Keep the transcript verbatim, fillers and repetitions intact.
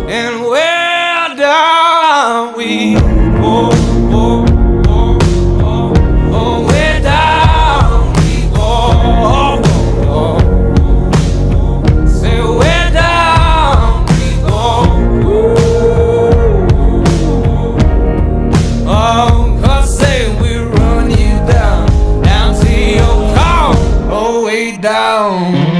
and where down we go. Oh, oh, oh, oh, where down we go. Oh, oh, oh. Say where down we go. Oh, 'cause say we run you down, down to your car, oh way down.